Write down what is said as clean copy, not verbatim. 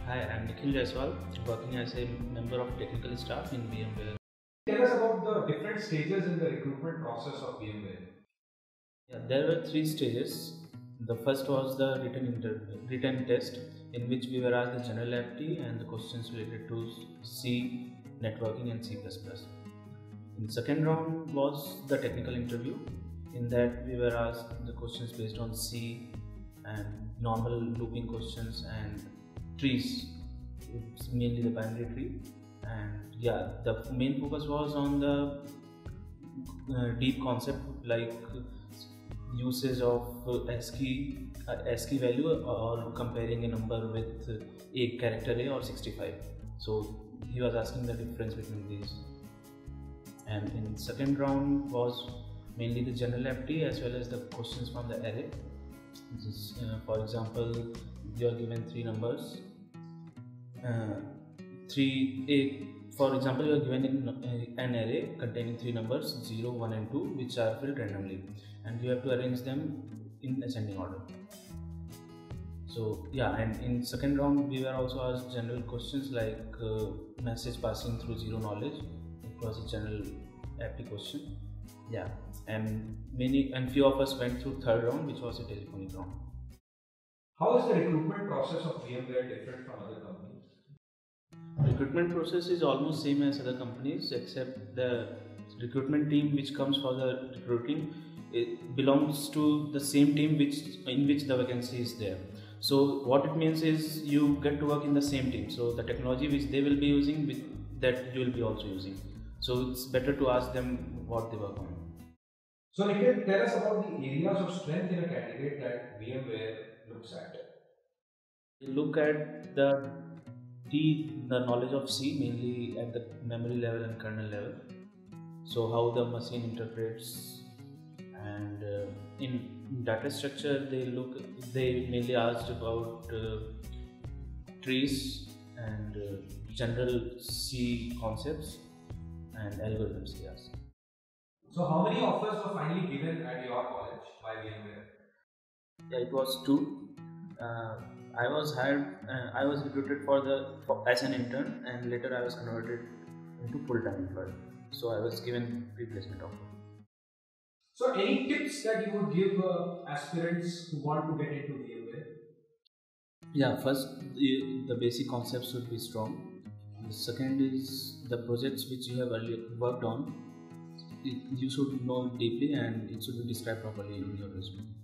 Hi, I'm Nikhil Jaiswal, working as a member of technical staff in VMware. Tell us about the different stages in the recruitment process of VMware. Yeah, there were three stages. The first was the written test, in which we were asked the general aptitude and the questions related to C, networking, and C++. In the second round was the technical interview. In that, we were asked the questions based on C and normal looping questions and trees. It's mainly the binary tree. And yeah, the main focus was on the deep concept like usage of ASCII value or comparing a number with a character A or 65. So he was asking the difference between these. And in second round was mainly the general aptitude as well as the questions from the array. For example, you are given three numbers. For example, you are given an array containing three numbers 0, 1 and 2, which are filled randomly, and you have to arrange them in ascending order. So yeah, and in second round we were also asked general questions like message passing through zero knowledge. It was a general aptitude question. Yeah, and few of us went through third round, which was a telephonic round. How is the recruitment process of VMware different from other companies? Recruitment process is almost same as other companies, except the recruitment team which comes for the recruiting, it belongs to the same team in which the vacancy is there. So what it means is you get to work in the same team. So the technology which they will be using, that you will be also using. So it's better to ask them what they work on. So Nikhil, tell us about the areas of strength in a candidate that VMware looks at. We look at the knowledge of C mainly at the memory level and kernel level. So how the machine interprets, and in data structure they mainly asked about trees and general C concepts and algorithms. Yes. So how many offers were finally given at your college by VMware? Yeah, it was two. Uh, I was hired. I was recruited as an intern, and later I was converted into full-time employee. So I was given replacement offer. So any tips that you would give aspirants who want to get into VMware? Yeah, first the basic concepts should be strong. The second is the projects which you have earlier worked on. You should know deeply, and it should be described properly in your resume.